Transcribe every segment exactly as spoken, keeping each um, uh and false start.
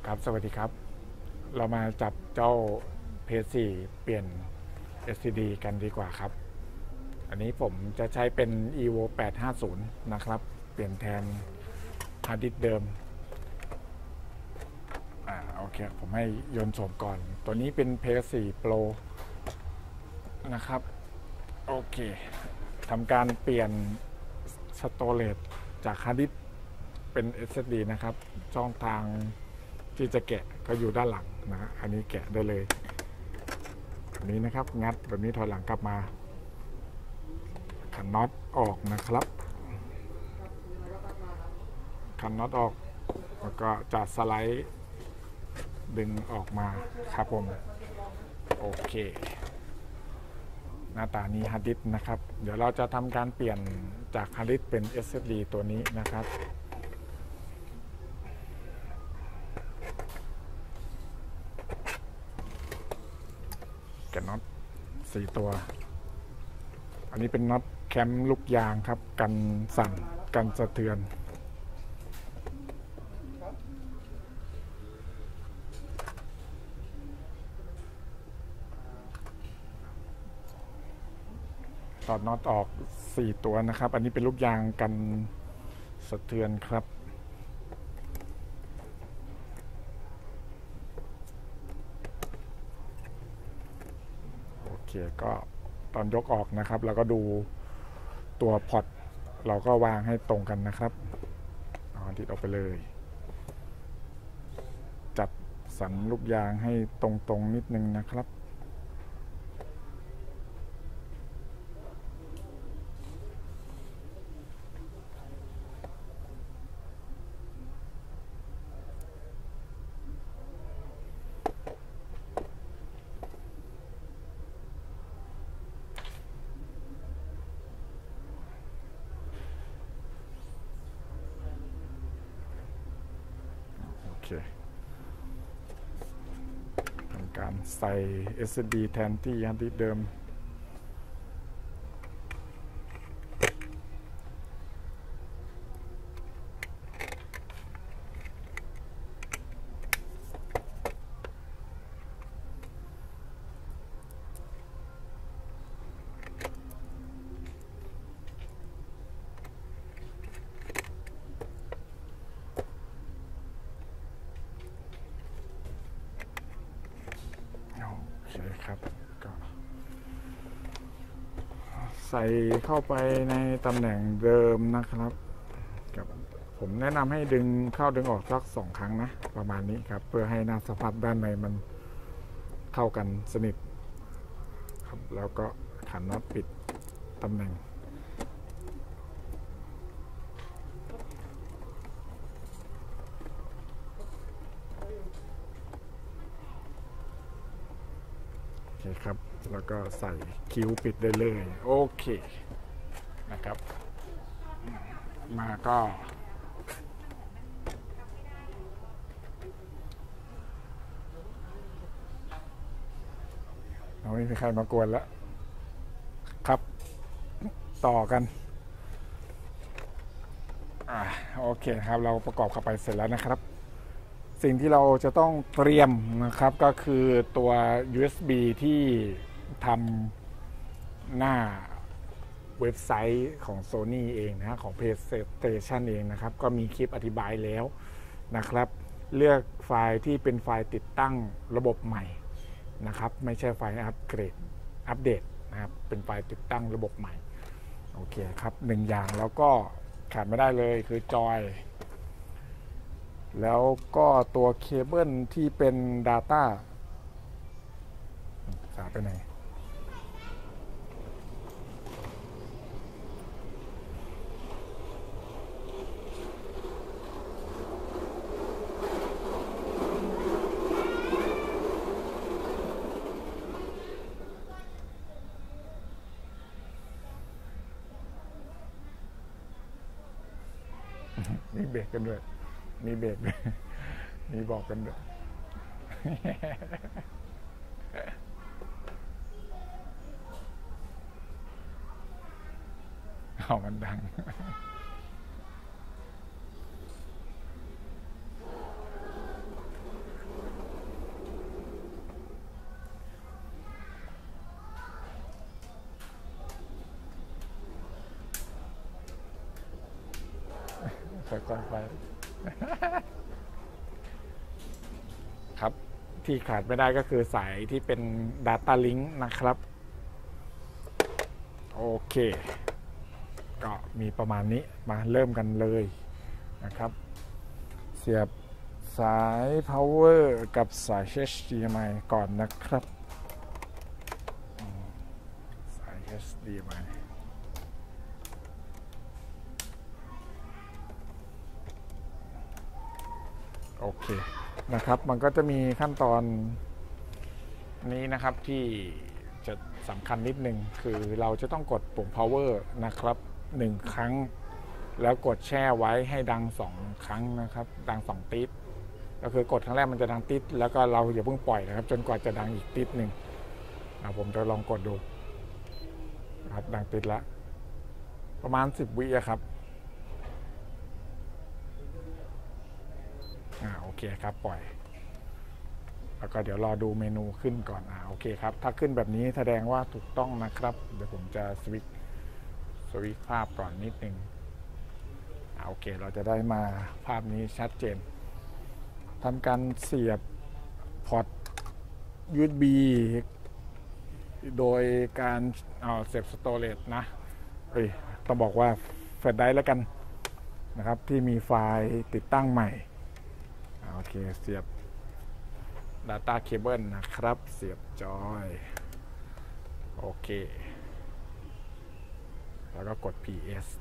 ครับสวัสดีครับเรามาจับเจ้า เพ สี่ เปลี่ยน เอส ซี ดี กันดีกว่าครับอันนี้ผมจะใช้เป็น อี โว แปดห้าศูนย์ นะครับเปลี่ยนแทนฮาร์ดดิสก์เดิมอ่าโอเคผมให้โยนส่งก่อนตัวนี้เป็น เพ สี่ Pro นะครับโอเคทำการเปลี่ยนสโตเรจจากฮาร์ดดิสก์เป็น เอส เอส ดี นะครับช่องทางที่จะแกะก็อยู่ด้านหลังนะฮะอันนี้แกะได้เลยอันนี้นะครับงัดแบบนี้ถอยหลังกลับมาขันน็อตออกนะครับขันน็อตออกแล้วก็จะสไลด์ดึงออกมาครับผมโอเคหน้าตานี้ฮาร์ดดิสก์นะครับเดี๋ยวเราจะทำการเปลี่ยนจากฮาร์ดดิสก์เป็น เอส เอส ดี ตัวนี้นะครับแกะน็อตสี่ตัวอันนี้เป็นน็อตแคมลูกยางครับกันสั่นกันสะเทือนถอดน็อตออกสี่ตัวนะครับอันนี้เป็นลูกยางกันสะเทือนครับโอเคก็ตอนยกออกนะครับเราก็ดูตัวพอร์ตเราก็วางให้ตรงกันนะครับเอาติดออกไปเลยจัดสันลูกยางให้ตรงๆนิดนึงนะครับทำการใส่ เอส เอส ดี แทนที่ฮาร์ดดิสก์เดิมโอเคครับก็ใส่เข้าไปในตำแหน่งเดิมนะครับกับผมแนะนำให้ดึงเข้าดึงออกสักสองครั้งนะประมาณนี้ครับเพื่อให้หน้าสัมผัสด้านในมันเข้ากันสนิทครับแล้วก็ขันน็อตปิดตำแหน่งโอเคครับแล้วก็ใส่คิ้วปิดได้เลยโอเคนะครับมาก็เราไม่มีใครมากวนแล้วครับต่อกันอ่าโอเคครับเราประกอบเข้าไปเสร็จแล้วนะครับสิ่งที่เราจะต้องเตรียมนะครับก็คือตัว ยู เอส บี ที่ทำหน้าเว็บไซต์ของ Sony เองนะของ PlayStation เองนะครับก็มีคลิปอธิบายแล้วนะครับเลือกไฟล์ที่เป็นไฟล์ติดตั้งระบบใหม่นะครับไม่ใช่ไฟล์อัปเกรดอัปเดตนะครับเป็นไฟล์ติดตั้งระบบใหม่โอเคครับหนึ่งอย่างแล้วก็ขาดไม่ได้เลยคือจอยแล้วก็ตัวเคเบิลที่เป็น Data สายไปไหนมีเบรกกันด้วยมีเบรกด้วยมีบอกกันด้วยเอามันดัง โค่อยๆไปครับที่ขาดไม่ได้ก็คือสายที่เป็น Data Link นะครับโอเคก็มีประมาณนี้มาเริ่มกันเลยนะครับเสียบสาย power กับสาย เอช ดี เอ็ม ไอ ก่อนนะครับสาย เอช ดี เอ็ม ไอ โอเคนะครับมันก็จะมีขั้นตอนนี้นะครับที่จะสำคัญนิดนึงคือเราจะต้องกดปุ่ม power นะครับหนึ่งครั้งแล้วกดแช่ไว้ให้ดังสองครั้งนะครับดังสองติดก็คือกดครั้งแรกมันจะดังติดแล้วก็เราอย่าเพิ่งปล่อยนะครับจนกว่าจะดังอีกติดหนึ่งผมจะลองกดดูครับดังติดแล้วประมาณสิบวิครับอ่าโอเคครับปล่อยแล้วก็เดี๋ยวรอดูเมนูขึ้นก่อนอ่าโอเคครับถ้าขึ้นแบบนี้แสดงว่าถูกต้องนะครับเดี๋ยวผมจะสวิตช์สวิตช์ภาพก่อนนิดนึงอ่าโอเคเราจะได้มาภาพนี้ชัดเจนทำการเสียบพอร์ต ยู เอส บี โดยการเอาเสียบสโตเรจนะเอ้ยต้องบอกว่าแฟลชไดรฟ์แล้วกันนะครับที่มีไฟล์ติดตั้งใหม่โอเคเสียบ Data Cable นะครับเสียบจอยโอเคแล้วก็กด พี เอส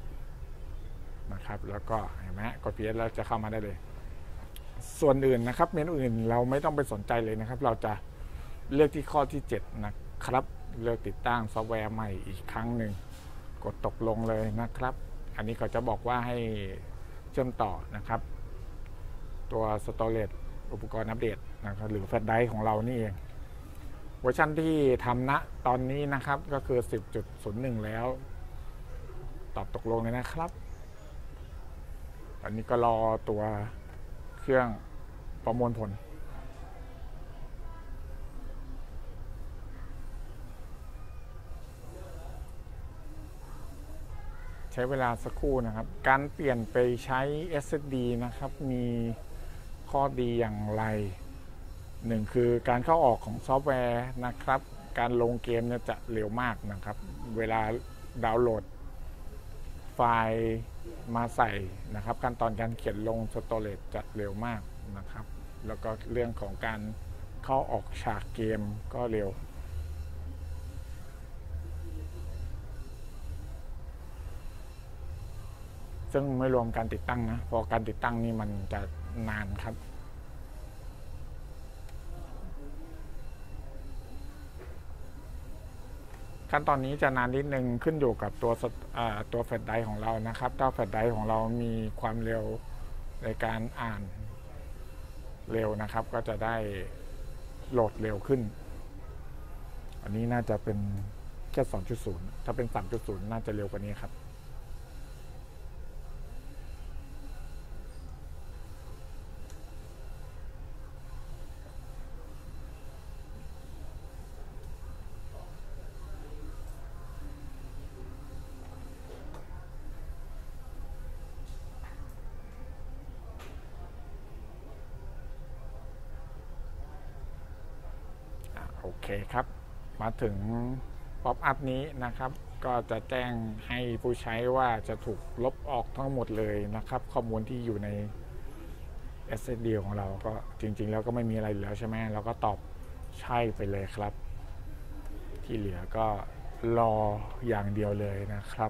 นะครับแล้วก็เห็นไหมกด พี เอส แล้วจะเข้ามาได้เลยส่วนอื่นนะครับเมนูอื่นเราไม่ต้องไปสนใจเลยนะครับเราจะเลือกที่ข้อที่เจ็ดนะครับเลือกติดตั้งซอฟต์แวร์ใหม่อีกครั้งหนึ่งกดตกลงเลยนะครับอันนี้เขาจะบอกว่าให้เชื่อมต่อนะครับตัวสโตรเรจอุปกรณ์อัปเดตนะครับหรือแฟลชไดรฟ์ของเรานี่เองเวอร์ชันที่ทำณตอนนี้นะครับก็คือ สิบจุดศูนย์หนึ่ง แล้วตอบตกลงเลยนะครับอันนี้ก็รอตัวเครื่องประมวลผลใช้เวลาสักครู่นะครับการเปลี่ยนไปใช้ เอส เอส ดี นะครับมีข้อดีอย่างไรหนึ่งคือการเข้าออกของซอฟต์แวร์นะครับการลงเกมเนี่ยจะเร็วมากนะครับเวลาดาวน์โหลดไฟล์มาใส่นะครับขั้นตอนการเขียนลงสโตรเรจจะเร็วมากนะครับแล้วก็เรื่องของการเข้าออกฉากเกมก็เร็วซึ่งไม่รวมการติดตั้งนะเพราะการติดตั้งนี่มันจะนานครับขั้นตอนนี้จะนานนิดนึงขึ้นอยู่กับตัวตัวแฟลชไดรฟ์ของเรานะครับถ้าแฟลชไดรฟ์ของเรามีความเร็วในการอ่านเร็วนะครับก็จะได้โหลดเร็วขึ้นอันนี้น่าจะเป็นแค่ สองจุดศูนย์ ถ้าเป็น สามจุดศูนย์ น่าจะเร็วกว่านี้ครับโอเคครับมาถึงป๊อปอัพนี้นะครับก็จะแจ้งให้ผู้ใช้ว่าจะถูกลบออกทั้งหมดเลยนะครับข้อมูลที่อยู่ใน เอส เอส ดี ของเราก็จริงๆแล้วก็ไม่มีอะไรเหลือใช่ไหมเราก็ตอบใช่ไปเลยครับที่เหลือก็รออย่างเดียวเลยนะครับ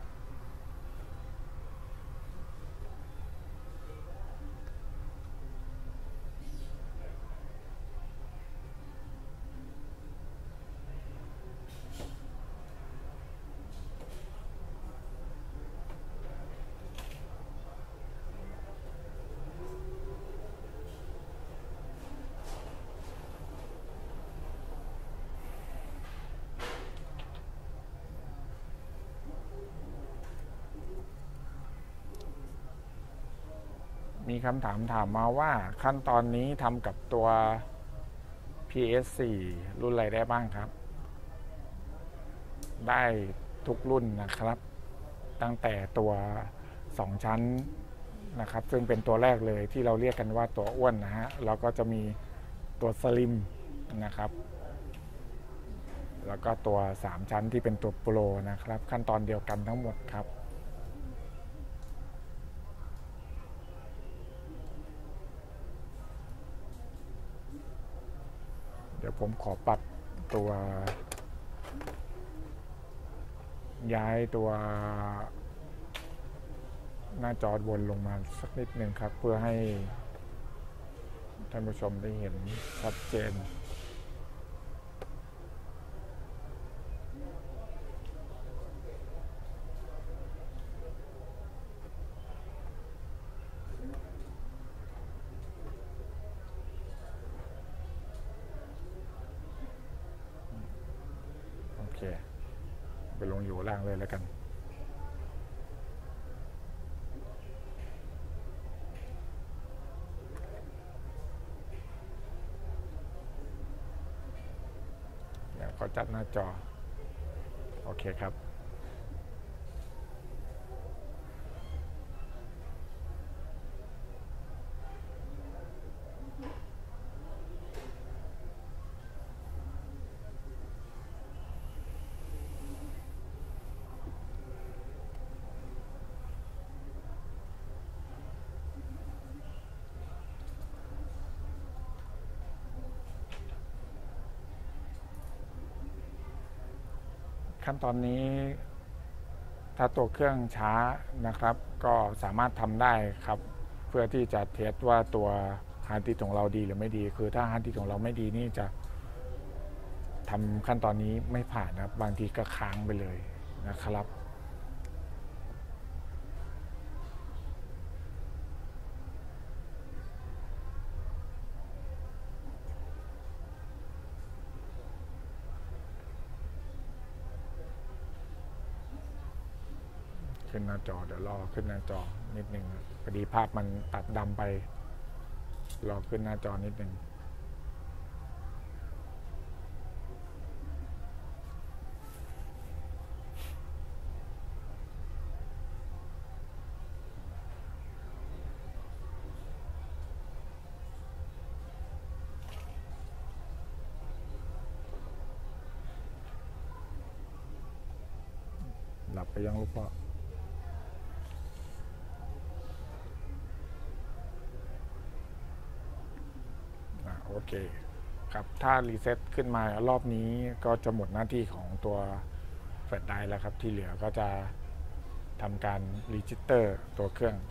มีคำถามถามมาว่าขั้นตอนนี้ทำกับตัว พี เอส โฟร์ รุ่นอะไรได้บ้างครับได้ทุกรุ่นนะครับตั้งแต่ตัวสองชั้นนะครับซึ่งเป็นตัวแรกเลยที่เราเรียกกันว่าตัวอ้วนนะฮะแล้วก็จะมีตัวสลิมนะครับแล้วก็ตัวสามชั้นที่เป็นตัวโปรนะครับขั้นตอนเดียวกันทั้งหมดครับเดี๋ยวผมขอปรับตัวย้ายตัวหน้าจอวนลงมาสักนิดนึงครับเพื่อให้ท่านผู้ชมได้เห็นชัดเจนโอเคไปลงอยู่ล่างเลยแล้วกันขอจัดหน้าจอโอเคครับขั้นตอนนี้ถ้าตัวเครื่องช้านะครับก็สามารถทำได้ครับเพื่อที่จะเทสว่าตัวฮาร์ดดิสก์ของเราดีหรือไม่ดีคือถ้าฮาร์ดดิสก์ของเราไม่ดีนี่จะทำขั้นตอนนี้ไม่ผ่านนะครับบางทีก็ค้างไปเลยนะครับขึ้นหน้าจอเดี๋ยวรอขึ้นหน้าจอนิดนึงพอดีภาพมันตัดดำไปรอขึ้นหน้าจอนิดนึงหลับไปยังลูกพ่อโอเคครับถ้ารีเซ็ตขึ้นมารอบนี้ก็จะหมดหน้าที่ของตัวแฟลชไดรฟ์แล้วครับที่เหลือก็จะทำการรีจิสเตอร์ตัวเครื่อง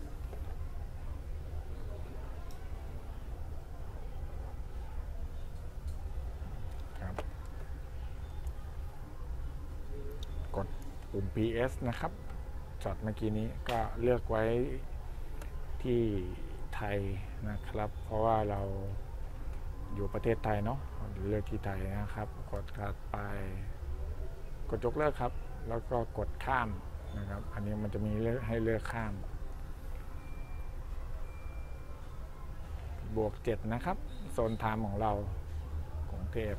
ครับกดปุ่ม พี เอส นะครับช็อตเมื่อกี้นี้ก็เลือกไว้ที่ไทยนะครับเพราะว่าเราอยู่ประเทศไทยเนาะเลือกที่ไทยนะครับกดถัดไปกดยกเลิกครับแล้วก็กดข้ามนะครับอันนี้มันจะมีให้เลือกข้ามบวกเจ็ดนะครับโซนไทม์ของเรากรุงเทพ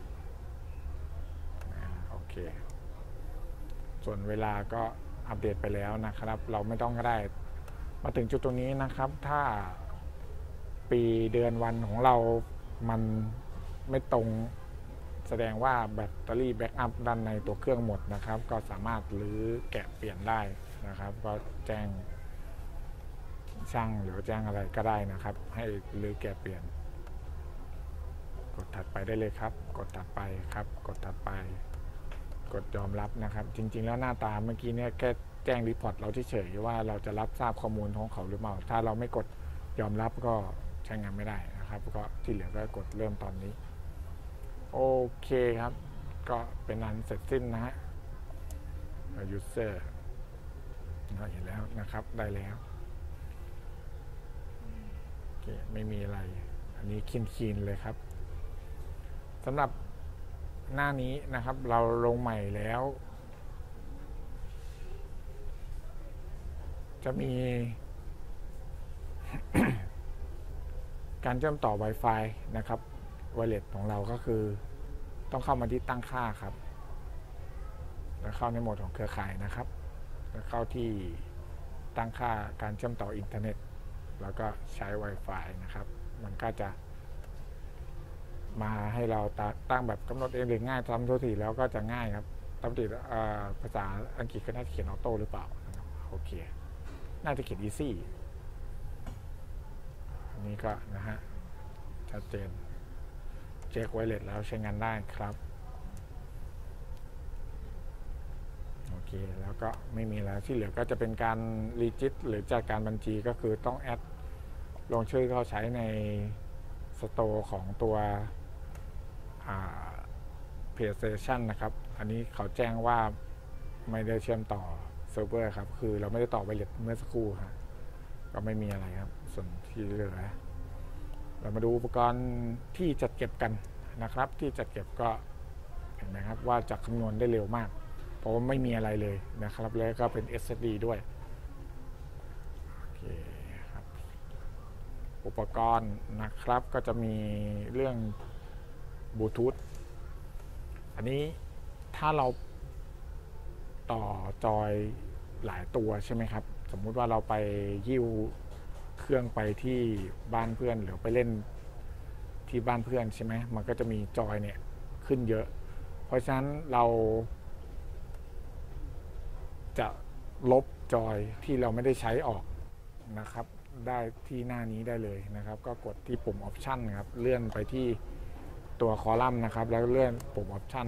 โอเคส่วนเวลาก็อัปเดตไปแล้วนะครับเราไม่ต้องก็ได้มาถึงจุดตรงนี้นะครับถ้าปีเดือนวันของเรามันไม่ตรงแสดงว่าแบตเตอรี่แบ็กอัพด้านในตัวเครื่องหมดนะครับก็สามารถรื้อแกะเปลี่ยนได้นะครับก็แจ้งช่างหรือแจ้งอะไรก็ได้นะครับให้รื้อแกะเปลี่ยนกดถัดไปได้เลยครับกดถัดไปครับกดถัดไปกดยอมรับนะครับจริงๆแล้วหน้าตาเมื่อกี้เนี่ยแค่แจ้งรีพอร์ตเราเฉยๆว่าเราจะรับทราบข้อมูลของเขาหรือเปล่าถ้าเราไม่กดยอมรับก็ใช้งานไม่ได้นะครับก็ที่เหลือก็กดเริ่มตอนนี้โอเคครับก็เป็นอันเสร็จสิ้นนะฮะ user เราเห็นแล้วนะครับได้แล้วโอเคไม่มีอะไรอันนี้คีนๆเลยครับสำหรับหน้านี้นะครับเราลงใหม่แล้ว จะมี การเชื่อมต่อ Wi-Fi นะครับ Wireless ของเราก็คือต้องเข้ามาที่ตั้งค่าครับแล้วเข้าในโหมดของเครือข่ายนะครับแล้วเข้าที่ตั้งค่าการเชื่อมต่ออินเทอร์เน็ตแล้วก็ใช้ Wi-Fi นะครับมันก็จะมาให้เราตั้งแบบกำหนดเองหรือง่ายทำทุกทีแล้วก็จะง่ายครับปกติภาษาอังกฤษก็น่าจะเขียนออโต้หรือเปล่าโอเคน่าจะเขียน easy อันนี้ก็นะฮะชัดเจนเช็คไวเลสแล้วใช้งานได้ครับโอเคแล้วก็ไม่มีแล้วที่เหลือก็จะเป็นการรีจิตหรือจัดการบัญชีก็คือต้องแอดลงชื่อเข้าใช้ในสโตร์ของตัวPlayStation นะครับอันนี้เขาแจ้งว่าไม่ได้เชื่อมต่อเซิร์ฟเวอร์ครับคือเราไม่ได้ต่อไวเลสเมื่อสักครู่ครับก็ไม่มีอะไรครับส่วนที่เหลือเรามาดูอุปกรณ์ที่จัดเก็บกันนะครับที่จัดเก็บก็เห็นไหมครับว่าจะคำนวณได้เร็วมากเพราะว่าไม่มีอะไรเลยนะครับแล้วก็เป็น เอส เอส ดี ด้วยโอเคครับอุปกรณ์นะครับก็จะมีเรื่องบลูทูธอันนี้ถ้าเราต่อจอยหลายตัวใช่ไหมครับสมมุติว่าเราไปยิวเครื่องไปที่บ้านเพื่อนหรือไปเล่นที่บ้านเพื่อนใช่ไหมมันก็จะมีจอยเนี่ยขึ้นเยอะเพราะฉะนั้นเราจะลบจอยที่เราไม่ได้ใช้ออกนะครับได้ที่หน้านี้ได้เลยนะครับก็กดที่ปุ่มออปชันครับเลื่อนไปที่ตัวคอลัมน์นะครับแล้วเลื่อนปุ่มออปชัน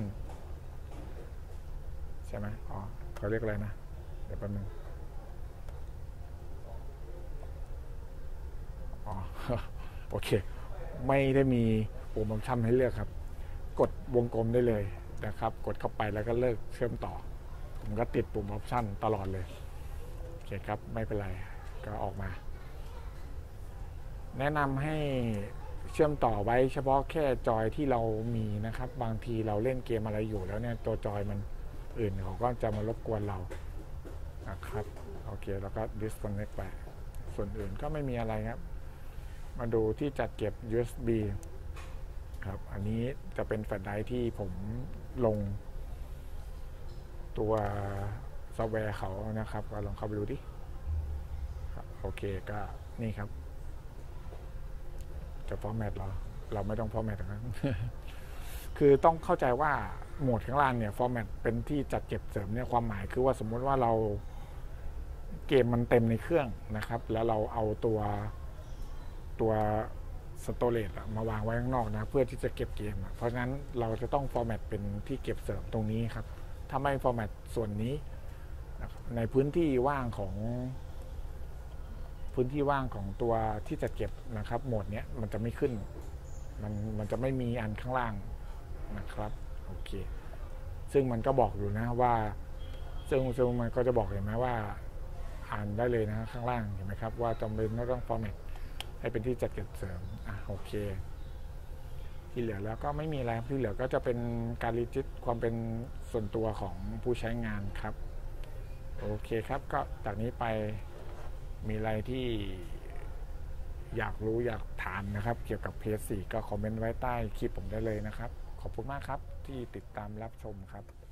ใช่ไหมอ๋อเขาเรียกอะไรนะเดี๋ยวแป๊บนึงอ๋อโอเคไม่ได้มีปุ่มออปชันให้เลือกครับกดวงกลมได้เลยนะครับกดเข้าไปแล้วก็เลิกเชื่อมต่อผมก็ติดปุ่มออปชันตลอดเลยโอเคครับไม่เป็นไรก็ออกมาแนะนำให้เชื่อมต่อไว้เฉพาะแค่จอยที่เรามีนะครับบางทีเราเล่นเกมอะไรอยู่แล้วเนี่ยตัวจอยมันอื่นเขาก็จะมารบกวนเรานะครับโอเคแล้วก็ disconnect ไปส่วนอื่นก็ไม่มีอะไรครับมาดูที่จัดเก็บ ยู เอส บี ครับอันนี้จะเป็นแฟลชไดรฟ์ที่ผมลงตัวซอฟต์แวร์เขานะครับก็ลองเข้าไปดูดิโอเคก็นี่ครับจะฟอร์แมตเราเราไม่ต้องฟอร์แมตนะครับ คือต้องเข้าใจว่าโหมดข้างล่างเนี่ยฟอร์แมตเป็นที่จัดเก็บเสริมเนี่ยความหมายคือว่าสมมุติว่าเราเกมมันเต็มในเครื่องนะครับแล้วเราเอาตัวตัวสโตเรจมาวางไว้ข้างนอกนะเพื่อที่จะเก็บเกมเพราะฉะนั้นเราจะต้องฟอร์แมตเป็นที่เก็บเสริมตรงนี้ครับถ้าไม่ฟอร์แมตส่วนนี้ในพื้นที่ว่างของพื้นที่ว่างของตัวที่จะเก็บนะครับโหมดเนี้ยมันจะไม่ขึ้นมันมันจะไม่มีอันข้างล่างนะครับโอเคซึ่งมันก็บอกอยู่นะว่าซึ่งซึ่งมันก็จะบอกเห็นไหมว่าอ่านได้เลยนะข้างล่างเห็นไหมครับว่าจำเป็นต้องฟอร์แมตให้เป็นที่จัดเก็บเสริมอ่ะโอเคที่เหลือแล้วก็ไม่มีอะไรที่เหลือก็จะเป็นการรีจิตความเป็นส่วนตัวของผู้ใช้งานครับโอเคครับก็จากนี้ไปมีอะไรที่อยากรู้อยากถามนะครับเกี่ยวกับ พี เอส โฟร์ ก็คอมเมนต์ไว้ใต้คลิปผมได้เลยนะครับขอบคุณมากครับที่ติดตามรับชมครับ